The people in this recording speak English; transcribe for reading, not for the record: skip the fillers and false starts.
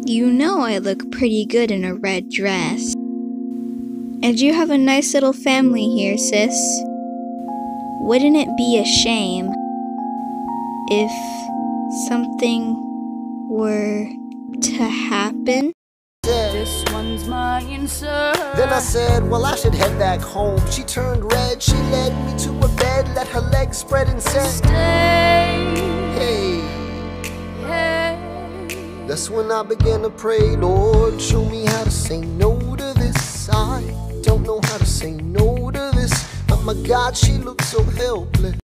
You know I look pretty good in a red dress. And you have a nice little family here, sis. Wouldn't it be a shame if something were to happen? This one's mine, sir. Then I said, well, I should head back home. She turned red, she led me to a bed, let her legs spread and said, Stay. hey. Hey. That's when I began to pray, Lord, show me how to say no to this. I don't know how to say no to this. Oh my God, she looks so helpless.